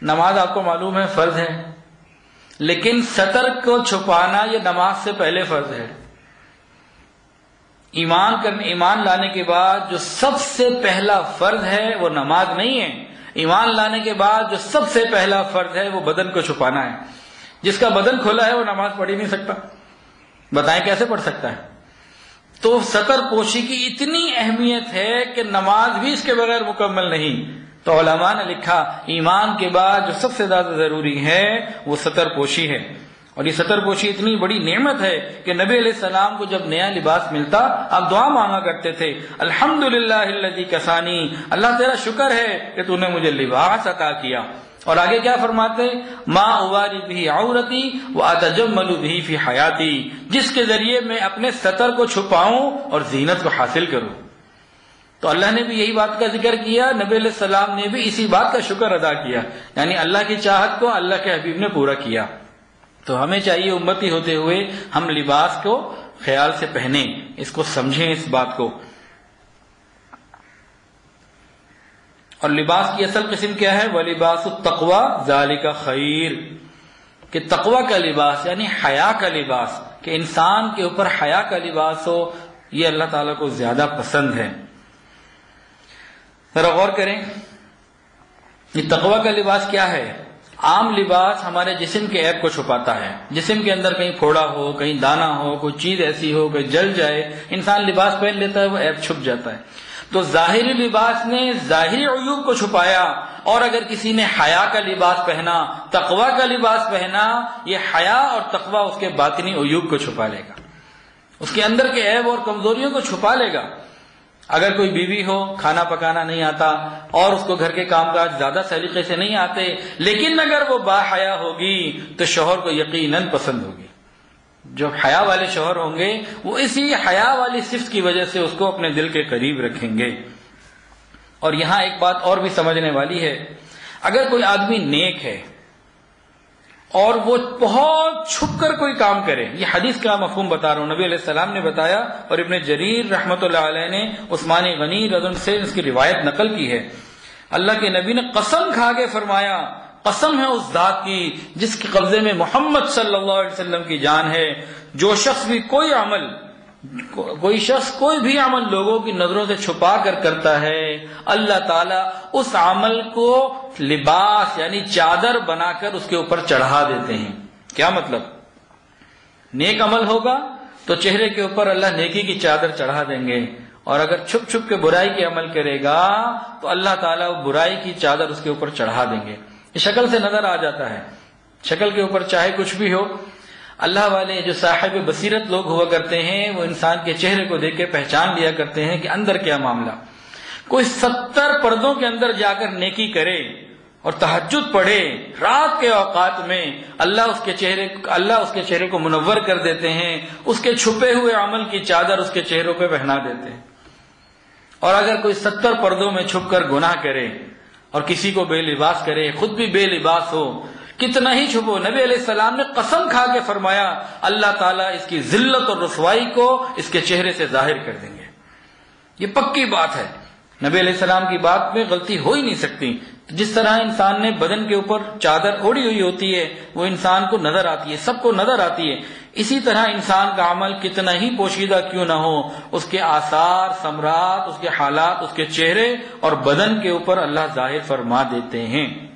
نماز آپ کو معلوم ہے فرض ہے، لیکن سطر کو چھپانا یہ نماز سے پہلے فرض ہے۔ ایمان لانے کے بعد جو سب سے پہلا فرض ہے وہ نماز نہیں ہے، ایمان لانے کے بعد جو سب سے پہلا فرض ہے وہ بدن کو چھپانا ہے۔ جس کا بدن کھلا ہے وہ نماز پڑھ ہی نہیں سکتا، بتائیں کیسے پڑھ سکتا ہے؟ تو سطر پوشی کی اتنی اہمیت ہے کہ نماز بھی اس کے بغیر مکمل نہیں۔ تو علماء نے لکھا ایمان کے بعد جو سب سے زیادہ ضروری ہے وہ سطر پوشی ہے، اور یہ سطر پوشی اتنی بڑی نعمت ہے کہ نبی علیہ السلام کو جب نیا لباس ملتا آپ دعا مانگا کرتے تھے، الحمدللہ الذی کسانی، اللہ تیرا شکر ہے کہ تو نے مجھے لباس عطا کیا۔ اور آگے کیا فرماتے؟ ما اواری بھی عورتی واتجمل بھی فی حیاتی، جس کے ذریعے میں اپنے سطر کو چھپاؤں اور زینت کو حاصل کروں۔ تو اللہ نے بھی یہی بات کا ذکر کیا، نبی علیہ السلام نے بھی اسی بات کا شکر ادا کیا، یعنی اللہ کی چاہت کو اللہ کے حبیب نے پورا کیا۔ تو ہمیں چاہیے امتی ہوتے ہوئے ہم لباس کو خیال سے پہنیں، اس کو سمجھیں، اس بات کو۔ اور لباس کی اصل قسم کیا ہے؟ وَلِبَاسُ التَّقْوَى ذَلِكَ خَيْرٌ، کہ تقوی کا لباس یعنی حیا کا لباس، کہ انسان کے اوپر حیا کا لباس ہو، یہ اللہ تعالیٰ کو زیادہ پسند ہے۔ ذرا غور کریں، یہ تقوی کا لباس کیا ہے؟ عام لباس ہمارے جسم کے عیب کو چھپاتا ہے، جسم کے اندر کہیں پھوڑا ہو، کہیں دانا ہو، کوئی چیز ایسی ہو کہ جل جائے، انسان لباس پہن لیتا ہے، وہ عیب چھپ جاتا ہے۔ تو ظاہری لباس نے ظاہری عیوب کو چھپایا، اور اگر کسی نے حیا کا لباس پہنا، تقوی کا لباس پہنا، یہ حیا اور تقوی اس کے باطنی عیوب کو چھپا لے گا، اس کے اندر کے عیب اور کمزوریوں کو چھپا لے گا۔ اگر کوئی بیوی ہو، کھانا پکانا نہیں آتا اور اس کو گھر کے کام کاج زیادہ سلیقے سے نہیں آتے، لیکن اگر وہ با حیا ہوگی تو شوہر کو یقیناً پسند ہوگی۔ جو حیا والے شوہر ہوں گے وہ اسی حیا والی صفت کی وجہ سے اس کو اپنے دل کے قریب رکھیں گے۔ اور یہاں ایک بات اور بھی سمجھنے والی ہے، اگر کوئی آدمی نیک ہے اور وہ بہت چھپ کر کوئی کام کرے، یہ حدیث کا مفہوم بتا رہا ہوں، نبی علیہ السلام نے بتایا، اور ابن جریر رحمۃ اللہ علیہ نے عثمان غنی رضی اللہ عنہ سے اس کی روایت نقل کی ہے۔ اللہ کے نبی نے قسم کھا کے فرمایا، قسم ہے اس ذات کی جس کے قبضے میں محمد صلی اللہ علیہ وسلم کی جان ہے، جو شخص بھی کوئی بھی عمل لوگوں کی نظروں سے چھپا کر کرتا ہے، اللہ تعالیٰ اس عمل کو لباس یعنی چادر بنا کر اس کے اوپر چڑھا دیتے ہیں۔ کیا مطلب؟ نیک عمل ہوگا تو چہرے کے اوپر اللہ نیکی کی چادر چڑھا دیں گے، اور اگر چھپ چھپ کے برائی کے عمل کرے گا تو اللہ تعالیٰ وہ برائی کی چادر اس کے اوپر چڑھا دیں گے۔ یہ شکل سے نظر آ جاتا ہے، شکل کے اوپر چاہے کچھ بھی ہو۔ اللہ والے جو صاحب بصیرت لوگ ہوا کرتے ہیں وہ انسان کے چہرے کو دیکھ کے پہچان لیا کرتے ہیں کہ اندر کیا معاملہ۔ کوئی 70 پردوں کے اندر جا کر نیکی کرے اور تہجد پڑھے رات کے اوقات میں، اللہ اس کے چہرے کو منور کر دیتے ہیں، اس کے چھپے ہوئے عمل کی چادر اس کے چہروں پہ پہنا دیتے ہیں۔ اور اگر کوئی 70 پردوں میں چھپ کر گناہ کرے اور کسی کو بے لباس کرے، خود بھی بے لباس ہو، کتنا ہی چھپو، نبی علیہ السلام نے قسم کھا کے فرمایا اللہ تعالیٰ اس کی ذلت اور رسوائی کو اس کے چہرے سے ظاہر کر دیں گے۔ یہ پکی بات ہے، نبی علیہ السلام کی بات میں غلطی ہو ہی نہیں سکتی۔ جس طرح انسان نے بدن کے اوپر چادر اوڑھی ہوئی ہوتی ہے وہ انسان کو نظر آتی ہے، سب کو نظر آتی ہے، اسی طرح انسان کا عمل کتنا ہی پوشیدہ کیوں نہ ہو، اس کے آثار ثمرات، اس کے حالات، اس کے چہرے اور بدن کے اوپر اللہ ظاہر فرما دیتے ہیں۔